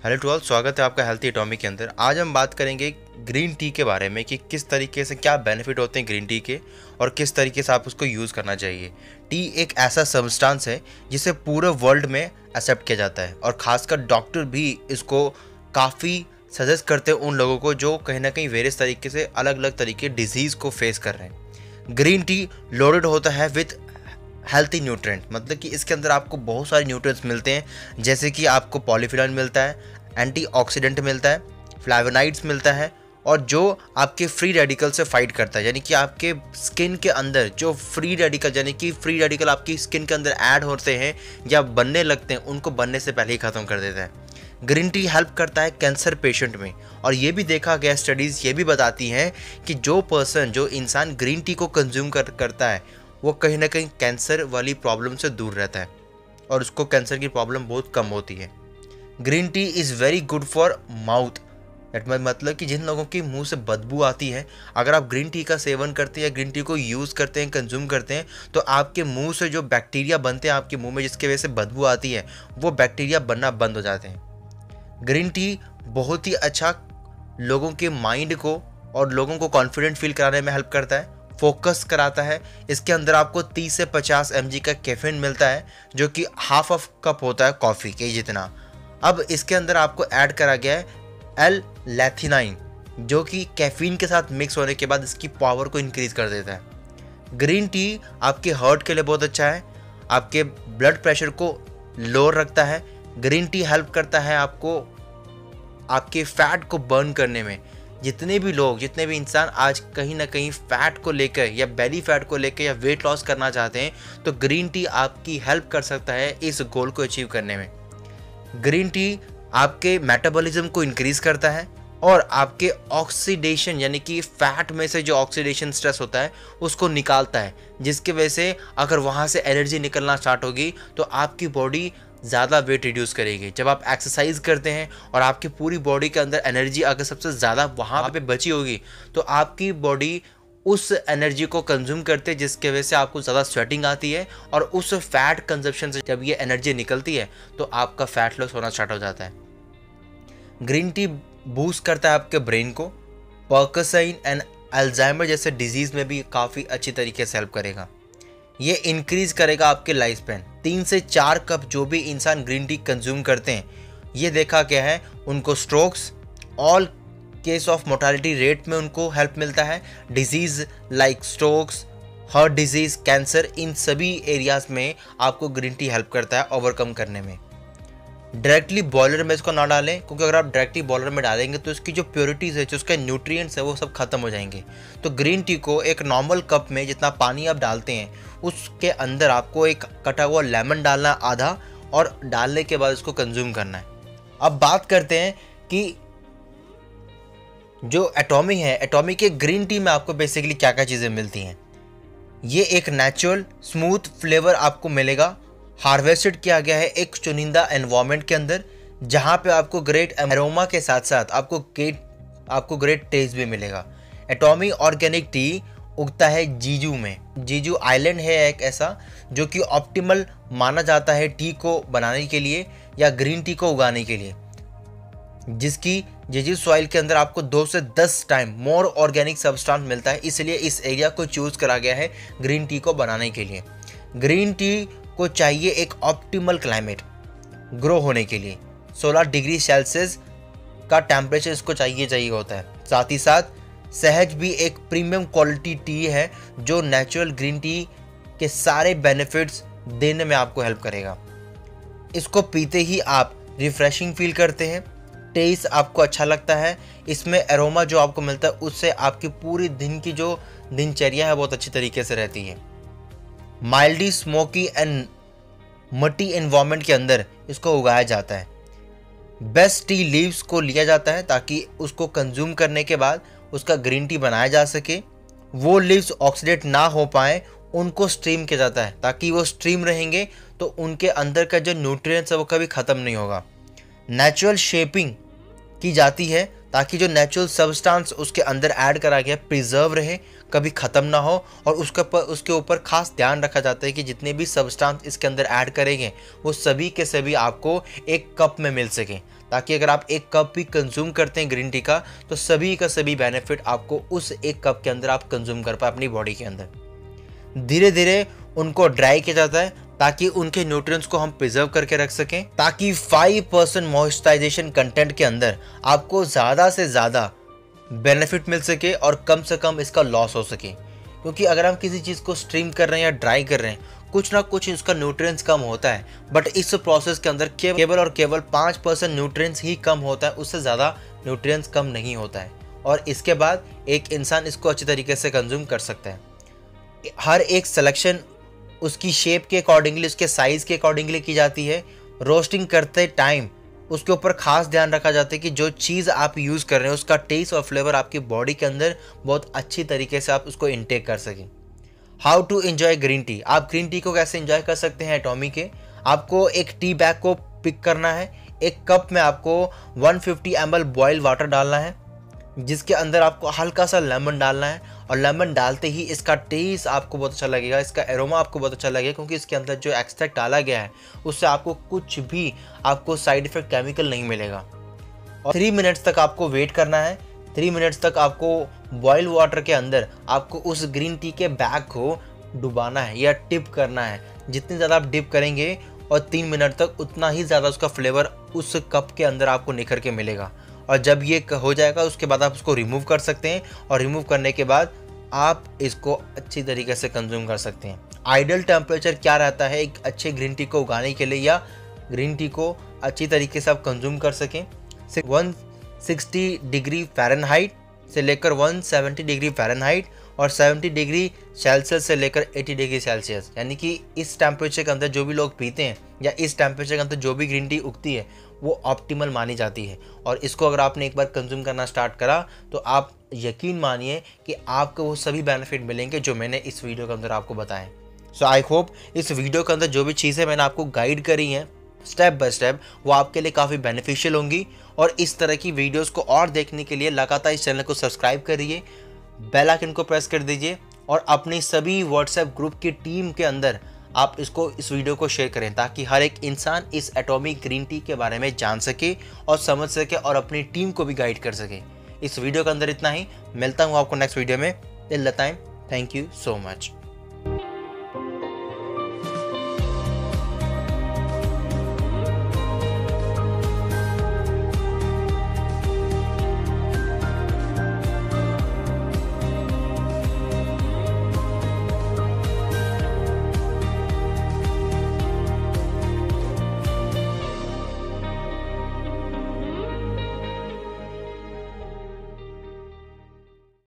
Hello to all, स्वागत है आपका हेल्थी एटॉमिक के अंदर। आज हम बात करेंगे ग्रीन टी के बारे में कि किस तरीके से क्या बेनिफिट होते हैं ग्रीन टी के और किस तरीके से आप उसको यूज़ करना चाहिए। टी एक ऐसा सब्सटेंस है जिसे पूरे वर्ल्ड में एक्सेप्ट किया जाता है और ख़ासकर डॉक्टर भी इसको काफ़ी सजेस्ट करते हैं उन लोगों को जो कहीं ना कहीं वेरियस तरीके से अलग अलग तरीके डिजीज़ को फेस कर रहे हैं। ग्रीन टी लोडेड होता है विथ हेल्थी न्यूट्रिएंट, मतलब कि इसके अंदर आपको बहुत सारे न्यूट्रिएंट्स मिलते हैं, जैसे कि आपको पॉलीफिनॉल मिलता है, एंटीऑक्सीडेंट मिलता है, फ्लेवोनाइड्स मिलता है और जो आपके फ्री रेडिकल से फाइट करता है, यानी कि आपके स्किन के अंदर जो फ्री रेडिकल आपकी स्किन के अंदर ऐड होते हैं या बनने लगते हैं, उनको बनने से पहले ही ख़त्म कर देता है। ग्रीन टी हेल्प करता है कैंसर पेशेंट में, और ये भी देखा गया, स्टडीज़ ये भी बताती हैं कि जो इंसान ग्रीन टी को कंज्यूम करता है वो कहीं ना कहीं कैंसर वाली प्रॉब्लम से दूर रहता है और उसको कैंसर की प्रॉब्लम बहुत कम होती है। Green tea is very good for mouth, मतलब कि जिन लोगों की मुंह से बदबू आती है, अगर आप ग्रीन टी का सेवन करते हैं या ग्रीन टी को यूज़ करते हैं, कंज्यूम करते हैं, तो आपके मुंह से जो बैक्टीरिया बनते हैं आपके मुंह में, जिसकी वजह से बदबू आती है, वो बैक्टीरिया बनना बंद हो जाते हैं। ग्रीन टी बहुत ही अच्छा लोगों के माइंड को और लोगों को कॉन्फिडेंट फील कराने में हेल्प करता है, फोकस कराता है। इसके अंदर आपको 30 से 50 mg का कैफीन मिलता है, जो कि हाफ ऑफ कप होता है कॉफ़ी के जितना। अब इसके अंदर आपको ऐड करा गया है L-लेथिनाइन, जो कि कैफीन के साथ मिक्स होने के बाद इसकी पावर को इंक्रीज कर देता है। ग्रीन टी आपके हार्ट के लिए बहुत अच्छा है, आपके ब्लड प्रेशर को लोअर रखता है। ग्रीन टी हेल्प करता है आपको आपके फैट को बर्न करने में। जितने भी इंसान आज कहीं ना कहीं फैट को लेकर या बेली फैट को लेकर या वेट लॉस करना चाहते हैं, तो ग्रीन टी आपकी हेल्प कर सकता है इस गोल को अचीव करने में। ग्रीन टी आपके मेटाबॉलिज्म को इंक्रीज करता है और आपके ऑक्सीडेशन, यानी कि फैट में से जो ऑक्सीडेशन स्ट्रेस होता है उसको निकालता है, जिसकी वजह से अगर वहाँ से एनर्जी निकलना स्टार्ट होगी तो आपकी बॉडी ज़्यादा वेट रिड्यूस करेगी। जब आप एक्सरसाइज करते हैं और आपकी पूरी बॉडी के अंदर एनर्जी अगर सबसे ज़्यादा वहाँ पे बची होगी, तो आपकी बॉडी उस एनर्जी को कंज्यूम करते हैं, जिसके वजह से आपको ज़्यादा स्वेटिंग आती है और उस फैट कंजप्शन से जब ये एनर्जी निकलती है तो आपका फैट लॉस होना स्टार्ट हो जाता है। ग्रीन टी बूस्ट करता है आपके ब्रेन को। पार्किंसन एंड अल्जाइमर जैसे डिजीज़ में भी काफ़ी अच्छी तरीके से हेल्प करेगा। ये इंक्रीज करेगा आपके लाइफ स्पैन। 3 से 4 कप जो भी इंसान ग्रीन टी कंज्यूम करते हैं, ये देखा गया है उनको strokes, all cause of mortality rate में उनको हेल्प मिलता है। Disease like strokes, heart disease, cancer, इन सभी एरियाज़ में आपको ग्रीन टी हेल्प करता है ओवरकम करने में। डायरेक्टली बॉयलर में इसको ना डालें, क्योंकि अगर आप डायरेक्टली बॉयलर में डालेंगे तो इसकी जो प्योरिटीज़ है, जो उसके न्यूट्रिएंट्स है, वो सब खत्म हो जाएंगे। तो ग्रीन टी को एक नॉर्मल कप में जितना पानी आप डालते हैं उसके अंदर आपको एक कटा हुआ लेमन डालना है आधा, और डालने के बाद इसको कंज्यूम करना है। अब बात करते हैं कि जो एटॉमी है, एटॉमी के ग्रीन टी में आपको बेसिकली क्या क्या चीज़ें मिलती हैं। ये एक नेचुरल स्मूथ फ्लेवर आपको मिलेगा, हार्वेस्टेड किया गया है एक चुनिंदा एनवायरनमेंट के अंदर, जहाँ पे आपको ग्रेट एरोमा के साथ साथ आपको ग्रेट टेस्ट भी मिलेगा। एटॉमी ऑर्गेनिक टी उगता है जीजू में। जीजू आइलैंड है एक ऐसा जो कि ऑप्टिमल माना जाता है टी को बनाने के लिए या ग्रीन टी को उगाने के लिए, जिसकी जीजू सॉइल के अंदर आपको 2 से 10 टाइम मोर ऑर्गेनिक सब्सटेंस मिलता है। इसलिए इस एरिया को चूज़ करा गया है ग्रीन टी को बनाने के लिए। ग्रीन टी को चाहिए एक ऑप्टिमल क्लाइमेट ग्रो होने के लिए। 16 डिग्री सेल्सियस का टेम्परेचर इसको चाहिए होता है। साथ ही साथ सहज भी एक प्रीमियम क्वालिटी टी है जो नेचुरल ग्रीन टी के सारे बेनिफिट्स देने में आपको हेल्प करेगा। इसको पीते ही आप रिफ्रेशिंग फील करते हैं, टेस्ट आपको अच्छा लगता है। इसमें एरोमा जो आपको मिलता है उससे आपकी पूरी दिन की जो दिनचर्या है बहुत अच्छी तरीके से रहती है। Mildly smoky and nutty environment के अंदर इसको उगाया जाता है। बेस्ट टी लीव्स को लिया जाता है ताकि उसको कंज्यूम करने के बाद उसका ग्रीन टी बनाया जा सके। वो लीव्स ऑक्सीडेट ना हो पाए, उनको स्ट्रीम किया जाता है ताकि वो स्ट्रीम रहेंगे तो उनके अंदर का जो न्यूट्रिएंट्स है वो कभी ख़त्म नहीं होगा। नेचुरल शेपिंग की जाती है ताकि जो नेचुरल सब्सटेंस उसके अंदर ऐड करा गया प्रिजर्व रहे, कभी ख़त्म ना हो, और उसके ऊपर खास ध्यान रखा जाता है कि जितने भी सब्सटेंस इसके अंदर ऐड करेंगे वो सभी के सभी आपको एक कप में मिल सकें, ताकि अगर आप एक कप भी कंज्यूम करते हैं ग्रीन टी का तो सभी का सभी बेनिफिट आपको उस एक कप के अंदर आप कंज्यूम कर पाए अपनी बॉडी के अंदर। धीरे धीरे उनको ड्राई किया जाता है ताकि उनके न्यूट्रिएंट्स को हम प्रिजर्व करके रख सकें, ताकि 5% मॉइस्चराइजेशन कंटेंट के अंदर आपको ज़्यादा से ज़्यादा बेनिफिट मिल सके और कम से कम इसका लॉस हो सके। क्योंकि अगर हम किसी चीज़ को स्ट्रीम कर रहे हैं या ड्राई कर रहे हैं, कुछ ना कुछ इसका न्यूट्रिएंट्स कम होता है, बट इस प्रोसेस के अंदर केवल और केवल 5% न्यूट्रिएंट्स ही कम होता है, उससे ज़्यादा न्यूट्रिएंट्स कम नहीं होता है, और इसके बाद एक इंसान इसको अच्छी तरीके से कंज्यूम कर सकता है। हर एक सिलेक्शन उसकी शेप के अकॉर्डिंगली, उसके साइज़ के अकॉर्डिंगली की जाती है। रोस्टिंग करते टाइम उसके ऊपर खास ध्यान रखा जाता है कि जो चीज़ आप यूज़ कर रहे हैं उसका टेस्ट और फ्लेवर आपकी बॉडी के अंदर बहुत अच्छी तरीके से आप उसको इनटेक कर सकें। How to enjoy green tea. आप ग्रीन टी को कैसे एंजॉय कर सकते हैं एटॉमी के। आपको एक टी बैग को पिक करना है, एक कप में आपको 150 ml बॉइल्ड वाटर डालना है, जिसके अंदर आपको हल्का सा लेमन डालना है, और लेमन डालते ही इसका टेस्ट आपको बहुत अच्छा लगेगा, इसका एरोमा आपको बहुत अच्छा लगेगा, क्योंकि इसके अंदर जो एक्सट्रैक्ट डाला गया है उससे आपको कुछ भी आपको साइड इफेक्ट केमिकल नहीं मिलेगा। और 3 मिनट्स तक आपको वेट करना है। 3 मिनट्स तक आपको बॉइल्ड वाटर के अंदर आपको उस ग्रीन टी के बैग को डुबाना है या डिप करना है। जितनी ज़्यादा आप डिप करेंगे और 3 मिनट तक, उतना ही ज़्यादा उसका फ्लेवर उस कप के अंदर आपको निखर के मिलेगा। और जब ये हो जाएगा उसके बाद आप उसको रिमूव कर सकते हैं, और रिमूव करने के बाद आप इसको अच्छी तरीके से कंज्यूम कर सकते हैं। आइडियल टेम्परेचर क्या रहता है एक अच्छे ग्रीन टी को उगाने के लिए, या ग्रीन टी को अच्छी तरीके से आप कंज्यूम कर सकें, 160 डिग्री फ़ारेनहाइट से लेकर 170 डिग्री फ़ारेनहाइट और 70 डिग्री सेल्सियस से लेकर 80 डिग्री सेल्सियस, यानी कि इस टेम्परेचर के अंदर जो भी लोग पीते हैं या इस टेम्परेचर के अंदर जो भी ग्रीन टी उगती है वो ऑप्टिमल मानी जाती है। और इसको अगर आपने एक बार कंज्यूम करना स्टार्ट करा तो आप यकीन मानिए कि आपको वो सभी बेनिफिट मिलेंगे जो मैंने इस वीडियो के अंदर आपको बताएं। सो आई होप इस वीडियो के अंदर जो भी चीज़ें मैंने आपको गाइड करी हैं स्टेप बाय स्टेप वो आपके लिए काफ़ी बेनिफिशियल होंगी। और इस तरह की वीडियोस को और देखने के लिए लगातार इस चैनल को सब्सक्राइब करिए, बेल आइकन को प्रेस कर दीजिए, और अपनी सभी व्हाट्सएप ग्रुप की टीम के अंदर आप इस वीडियो को शेयर करें, ताकि हर एक इंसान इस एटॉमिक ग्रीन टी के बारे में जान सके और समझ सके और अपनी टीम को भी गाइड कर सके। इस वीडियो के अंदर इतना ही। मिलता हूँ आपको नेक्स्ट वीडियो में। Till the time, thank you so much.